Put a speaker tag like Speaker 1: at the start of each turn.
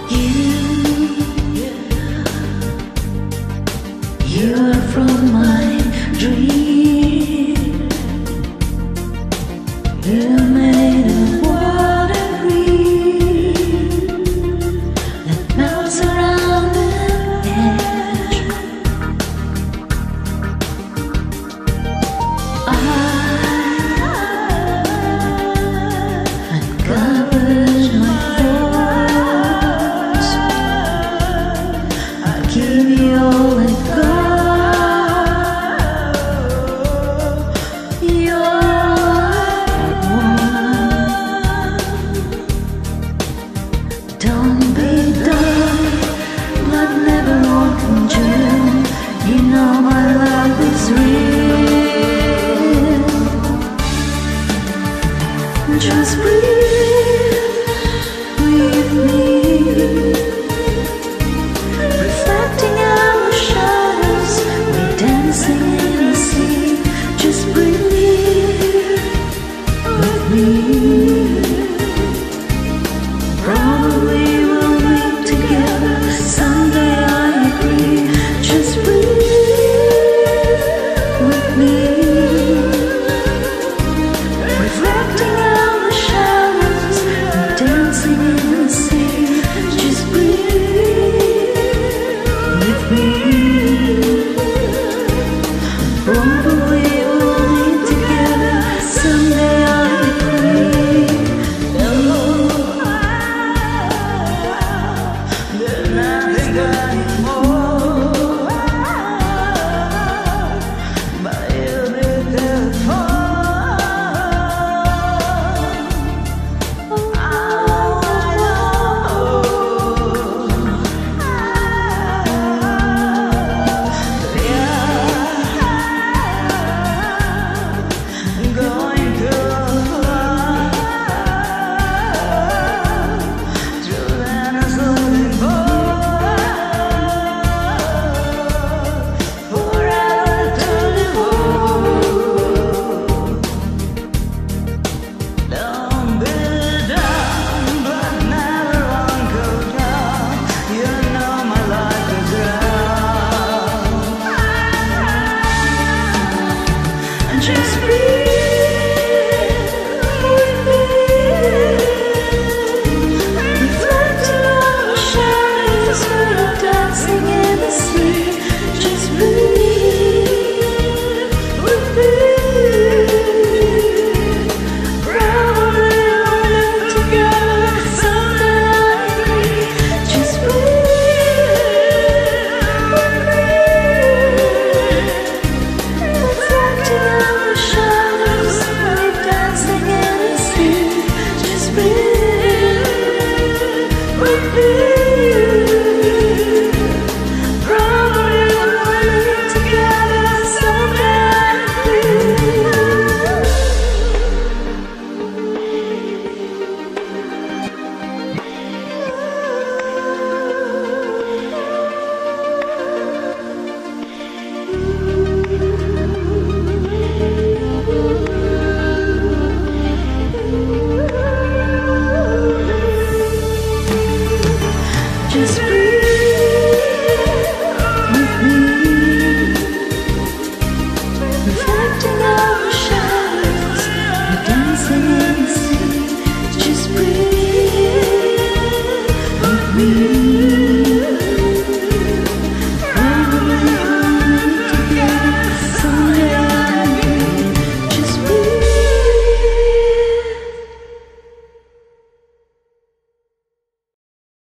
Speaker 1: You're from my dream. You're made of water green that melts around the edge. I uncovered my thoughts. I give you all I got. Don't be dumb, but never walking true. You know my love is real. Just breathe with me, reflecting our shadows. We're dancing in the sea. Just breathe with me. Probably we'll meet together someday, I agree. Just breathe with me, reflecting out the shadows and dancing in the sea. Just breathe with me. Probably we'll meet together someday, I agree. Just breathe with me, reflecting on the shadows, we're dancing in the sea. Just breathe with me. Probably we'll live together someday, I agree. Just breathe with me, reflecting on the shadows, we're dancing in the sea. Just breathe with me. Probably we'll live together someday, I agree. Just breathe with me, reflecting our shadows, we're dancing in the sea. Just breathe with me.